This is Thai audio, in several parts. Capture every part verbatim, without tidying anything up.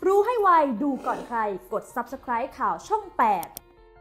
รู้ให้ไวดูก่อนใครกด ซับสไครบ์ ข่าวช่องแปด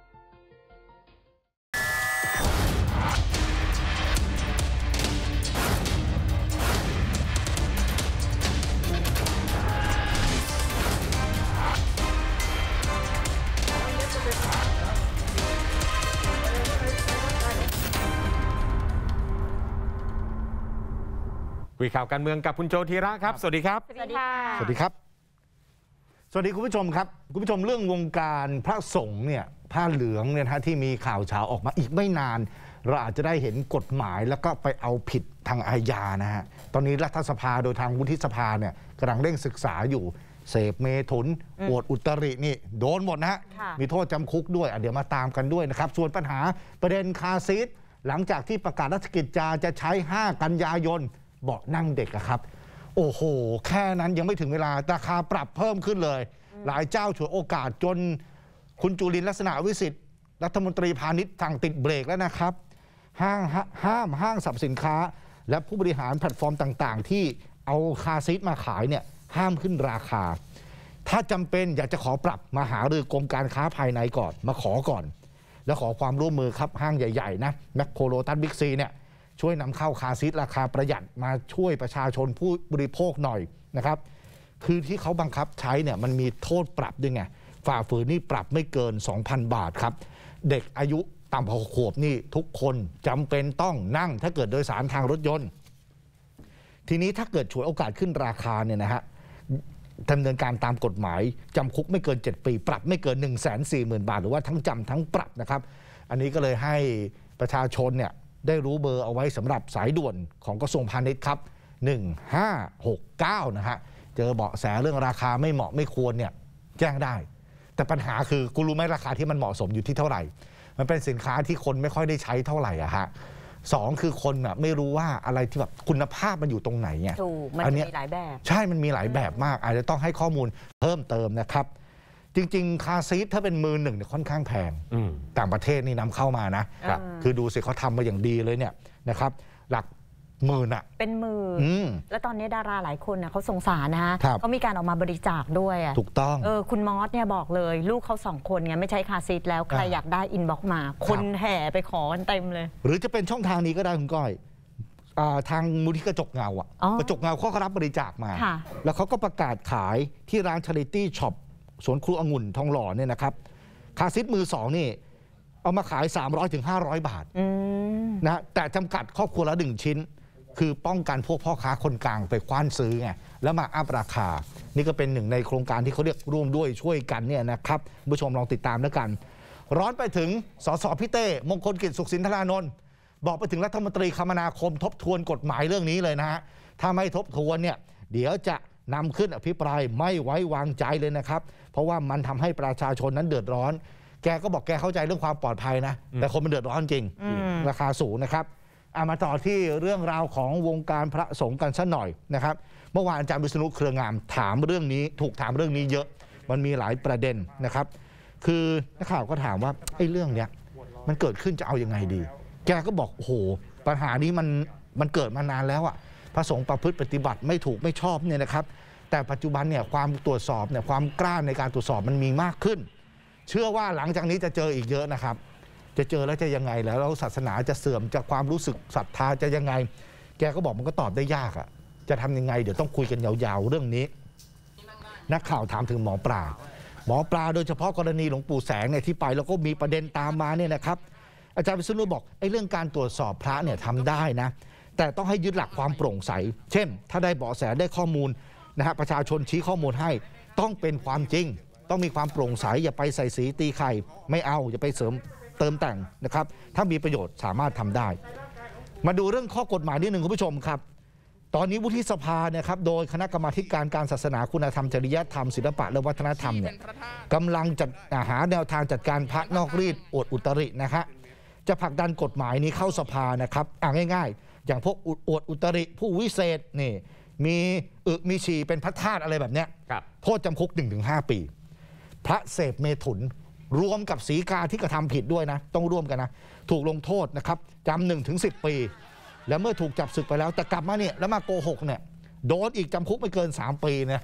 คุยข่าวการเมืองกับคุณโจธีระครับสวัสดีครับสวัสดีค่ะสวัสดีครับสวัสดีคุณผู้ชมครับคุณผู้ชมเรื่องวงการพระสงฆ์เนี่ยผ้าเหลืองเนี่ยนะที่มีข่าวเช้าออกมาอีกไม่นานเราอาจจะได้เห็นกฎหมายแล้วก็ไปเอาผิดทางอาญานะฮะตอนนี้รัฐสภาโดยทางวุฒิสภาเนี่ยกำลังเร่งศึกษาอยู่เสพเมถุนอวดอุตรินี่โดนหมดนะฮะมีโทษจำคุกด้วยเดี๋ยวมาตามกันด้วยนะครับส่วนปัญหาประเด็นคาซีทหลังจากที่ประกาศราชกิจจาจะใช้ห้ากันยายนเบาะนั่งเด็กอะครับโอ้โหแค่นั้นยังไม่ถึงเวลาราคาปรับเพิ่มขึ้นเลยหลายเจ้าฉวยโอกาสจนคุณจุลินทร์ลักษณะวิสิทธิ์รัฐมนตรีพาณิชย์สั่งติดเบรกแล้วนะครับห้างห้ามห้างสรรพสินค้าและผู้บริหารแพลตฟอร์มต่างๆที่เอาคาซีทมาขายเนี่ยห้ามขึ้นราคาถ้าจำเป็นอยากจะขอปรับมาหารือกรมการค้าภายในก่อนมาขอก่อนแล้วขอความร่วมมือครับห้างใหญ่ๆนะแมคโครโลตัสบิ๊กซีเนี่ยช่วยนำเข้าคาซีทราคาประหยัดมาช่วยประชาชนผู้บริโภคหน่อยนะครับคือที่เขาบังคับใช้เนี่ยมันมีโทษปรับด้วยไงฝ่าฝืนนี่ปรับไม่เกิน สองพัน บาทครับเด็กอายุต่ำกว่าหกขวบนี่ทุกคนจำเป็นต้องนั่งถ้าเกิดโดยสารทางรถยนต์ทีนี้ถ้าเกิดฉวยโอกาสขึ้นราคาเนี่ยนะฮะดำเนินการตามกฎหมายจำคุกไม่เกินเจ็ดปีปรับไม่เกิน หนึ่งแสนสี่หมื่น บาทหรือว่าทั้งจำทั้งปรับนะครับอันนี้ก็เลยให้ประชาชนเนี่ยได้รู้เบอร์เอาไว้สำหรับสายด่วนของกระทรวงพาณิชย์ครับหนึ่งห้าหกเก้านะฮะเจอเบาะแสเรื่องราคาไม่เหมาะไม่ควรเนี่ยแจ้งได้แต่ปัญหาคือกูรู้ไหมราคาที่มันเหมาะสมอยู่ที่เท่าไหร่มันเป็นสินค้าที่คนไม่ค่อยได้ใช้เท่าไหร่อะฮะสองคือคนอะไม่รู้ว่าอะไรที่แบบคุณภาพมันอยู่ตรงไหนเนี่ยมันมีหลายแบบใช่มันมีหลายแบบมากอาจจะต้องให้ข้อมูลเพิ่มเติมนะครับจริงๆคาซีทถ้าเป็นมือหนึ่งเนี่ยค่อนข้างแพงต่างประเทศนี่นำเข้ามานะคือดูสิเขาทำมาอย่างดีเลยเนี่ยนะครับหลักหมื่นอะเป็นหมื่นแล้วตอนนี้ดาราหลายคนนะเขาสงสารนะฮะเขามีการออกมาบริจาคด้วยอะถูกต้องเออคุณมอสเนี่ยบอกเลยลูกเขาสองคนไงไม่ใช้คาซีทแล้วใครอยากได้อินบ็อกซ์มาคนแห่ไปขอกันเต็มเลยหรือจะเป็นช่องทางนี้ก็ได้คุณก้อยทางมูลที่กระจกเงาอะกระจกเงาเขาก็รับบริจาคมาแล้วเขาก็ประกาศขายที่ร้าน Charity Shopสวนครูองุ่นทองหล่อเนี่ยนะครับคาซีทมือสองนี่เอามาขาย สามร้อยถึงห้าร้อย บาทนะแต่จำกัดครอบครัวละหนึ่งชิ้นคือป้องกันพวกพ่อค้าคนกลางไปคว้านซื้อไงแล้วมาอัพราคานี่ก็เป็นหนึ่งในโครงการที่เขาเรียกร่วมด้วยช่วยกันเนี่ยนะครับผู้ชมลองติดตามแล้วกันร้อนไปถึงสสพี่เต้มงคลกิจสุขสินธารานนท์บอกไปถึงรัฐมนตรีคมนาคมทบทวนกฎหมายเรื่องนี้เลยนะฮะถ้าไม่ทบทวนเนี่ยเดี๋ยวจะนำขึ้นอภิปรายไม่ไว้วางใจเลยนะครับเพราะว่ามันทำให้ประชาชนนั้นเดือดร้อนแกก็บอกแกเข้าใจเรื่องความปลอดภัยนะแต่คนมันเดือดร้อนจริงราคาสูงนะครับมาต่อที่เรื่องราวของวงการพระสงฆ์กันสักหน่อยนะครับเมื่อวานอาจารย์วิษณุเครืองามถามเรื่องนี้ถูกถามเรื่องนี้เยอะมันมีหลายประเด็นนะครับคือนักข่าวก็ถามว่าไอ้เรื่องเนี้ยมันเกิดขึ้นจะเอายังไงดีแกก็บอกโอ้โหปัญหานี้มันมันเกิดมานานแล้วอะพระสงฆ์ประพฤติปฏิบัติไม่ถูกไม่ชอบเนี่ยนะครับแต่ปัจจุบันเนี่ยความตรวจสอบเนี่ยความกล้าในการตรวจสอบมันมีมากขึ้นเชื่อว่าหลังจากนี้จะเจออีกเยอะนะครับจะเจอแล้วจะยังไงแล้วแล้วศาสนาจะเสื่อมจากความรู้สึกศรัทธาจะยังไงแกก็บอกมันก็ตอบได้ยากอ่ะจะทำยังไงเดี๋ยวต้องคุยกันยาวๆเรื่องนี้นักข่าวถามถึงหมอปลาหมอปลาโดยเฉพาะกรณีหลวงปู่แสงเนี่ยที่ไปแล้วก็มีประเด็นตามมาเนี่ยนะครับอาจารย์วิษณุบอกไอ้เรื่องการตรวจสอบพระเนี่ยทำได้นะแต่ต้องให้ยึดหลักความโปร่งใสเช่นถ้าได้เบาะแสได้ข้อมูลนะฮะประชาชนชี้ข้อมูลให้ต้องเป็นความจริงต้องมีความโปร่งใสอย่าไปใส่สีตีไข่ไม่เอาอย่าไปเสริมเติมแต่งนะครับถ้ามีประโยชน์สามารถทำได้มาดูเรื่องข้อกฎหมายนิดหนึ่งคุณผู้ชมครับตอนนี้วุฒิสภาเนี่ยครับโดยคณะกรรมาธิการการศาสนาคุณธรรมจริยธรรมศิลปะและวัฒนธรรมเนี่ยกำลังจัดหาแนวทางจัดการพระนอกรีดอวดอุตรินะฮะจะผลักดันกฎหมายนี้เข้าสภานะครับอ่าง่ายๆอย่างพวกอวดอุตริผู้วิเศษนี่มีอึมีฉี่เป็นพระธาตุอะไรแบบเนี้ยโทษจำคุก หนึ่งถึงห้า ปีพระเสพเมถุนรวมกับศรีกาที่กระทำผิดด้วยนะต้องร่วมกันนะถูกลงโทษนะครับจำหนึ่งถึงสิบปีแล้วเมื่อถูกจับศึกไปแล้วแต่กลับมาเนี่ยแล้วมาโกหกเนี่ยโดนอีกจำคุกไม่เกินสามปีนะฮะ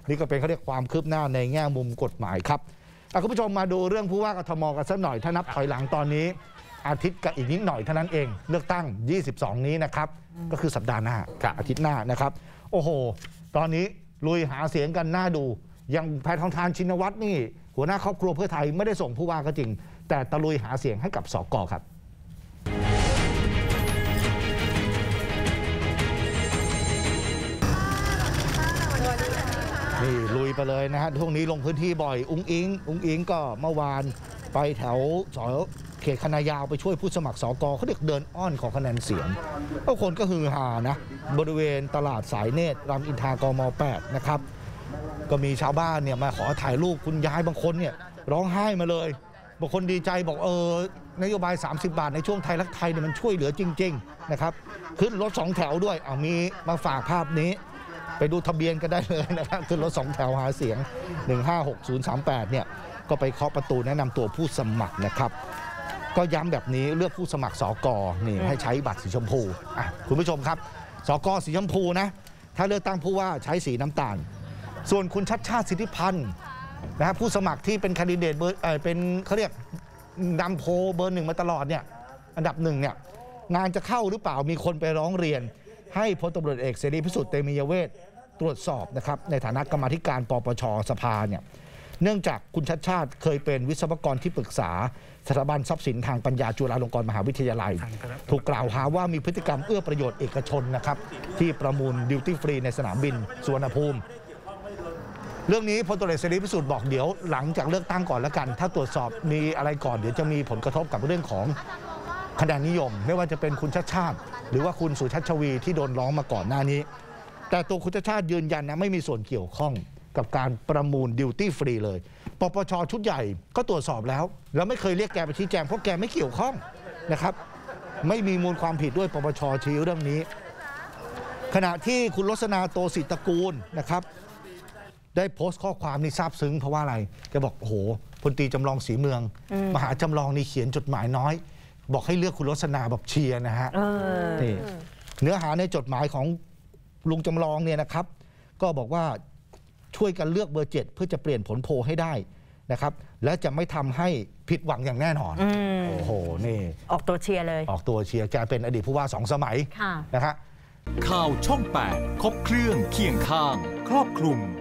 นี่ก็เป็นเขาเรียกความคืบหน้าในแง่มุมกฎหมายครับคุณผู้ชมมาดูเรื่องผู้ว่ากทมกันสักหน่อยถ้านับถอยหลังตอนนี้อาทิตย์กับอีกนิดหน่อยเท่านั้นเองเลือกตั้งยี่สิบสองนี้นะครับก็คือสัปดาห์หน้าอาทิตย์หน้านะครับโอ้โหตอนนี้ลุยหาเสียงกันหน้าดูยังแพทองธารชินวัตรนี่หัวหน้าครอบครัวเพื่อไทยไม่ได้ส่งผู้ว่าก็จริงแต่ตะลุยหาเสียงให้กับสก.ครับนี่ลุยไปเลยนะฮะช่วงนี้ลงพื้นที่บ่อยอุ้งอิงอุ้งอิงก็เมื่อวานไปแถวสอเขตคณะยาวไปช่วยผู้สมัครสก.เขาเด็กเดินอ้อนขอคะแนนเสียงก็คนก็ฮือฮานะบริเวณตลาดสายเนตรรามอินทรากม.แปดนะครับก็มีชาวบ้านเนี่ยมาขอถ่ายรูปคุณยายบางคนเนี่ยร้องไห้มาเลยบางคนดีใจบอกเออนโยบายสามสิบบาทในช่วงไทยรักไทยเนี่ยมันช่วยเหลือจริงๆนะครับขึ้นรถสองแถวด้วยเอามีมาฝากภาพนี้ไปดูทะเบียนก็ได้เลยนะครับขึ้นรถสองแถวหาเสียงหนึ่งห้าหกศูนย์สามแปดเนี่ยก็ไปเคาะประตูแนะนำตัวผู้สมัครนะครับก็ย้ำแบบนี้เลือกผู้สมัครสก.นี่ให้ใช้บัตรสีชมพูอ่ะคุณผู้ชมครับสก.สีชมพูนะถ้าเลือกตั้งผู้ว่าใช้สีน้ำตาลส่วนคุณชัดชาติสิทธิพันธ์นะผู้สมัครที่เป็นแคนดิเดตเบอร์เออเป็นเขาเรียกนำโพลเบอร์หนึ่งมาตลอดเนี่ยอันดับหนึ่งเนี่ยงานจะเข้าหรือเปล่ามีคนไปร้องเรียนให้พลตำรวจเอกเสรีพิสุทธิ์เตมียเวทตรวจสอบนะครับในฐานะกรรมาธิการปปช.สภาเนี่ยเนื่องจากคุณชัดชาติเคยเป็นวิศวกรที่ปรึกษาสถาบันทรัพย์สินทางปัญญาจุฬาลงกรณ์มหาวิทยาลัยถูกกล่าวหาว่ามีพฤติกรรมเอื้อประโยชน์เอกชนนะครับที่ประมูลดิวตี้ฟรีในสนามบินสุวรรณภูมิเรื่องนี้พลตำรวจเอกเสรีพิสุทธิ์บอกเดี๋ยวหลังจากเลือกตั้งก่อนแล้วกันถ้าตรวจสอบมีอะไรก่อนเดี๋ยวจะมีผลกระทบกับเรื่องของคะแนนนิยมไม่ว่าจะเป็นคุณชัดชาติหรือว่าคุณสุชัชวีที่โดนร้องมาก่อนหน้านี้แต่ตัวคุณชัดชาติยืนยันนะไม่มีส่วนเกี่ยวข้องกับการประมูลดิวตี้ฟรีเลยปปช.ชุดใหญ่ก็ตรวจสอบแล้วแล้วไม่เคยเรียกแกไปชี้แจงเพราะแกไม่เกี่ยวข้องนะครับไม่มีมูลความผิดด้วยปปช.ชี้เรื่องนี้ขณะที่คุณรสนาโตศิตระกูลนะครับได้โพสต์ข้อความนี่ซาบซึ้งเพราะว่าอะไรแกบอกโอ้โหพลตรีจำลองศรีเมืองมหาจำลองนี่เขียนจดหมายน้อยบอกให้เลือกคุณรสนาแบบเชียร์นะฮะนี่เนื้อหาในจดหมายของลุงจำลองเนี่ยนะครับก็บอกว่าช่วยกันเลือกเบอร์เจ็ดเพื่อจะเปลี่ยนผลโพลให้ได้นะครับและจะไม่ทำให้ผิดหวังอย่างแน่นอนโอ้โหนี่ออกตัวเชียร์เลยออกตัวเชียร์แกเป็นอดีตผู้ว่าสองสมัยนะครับข่าวช่องแปดครบเครื่องเคียงข้างครอบคลุม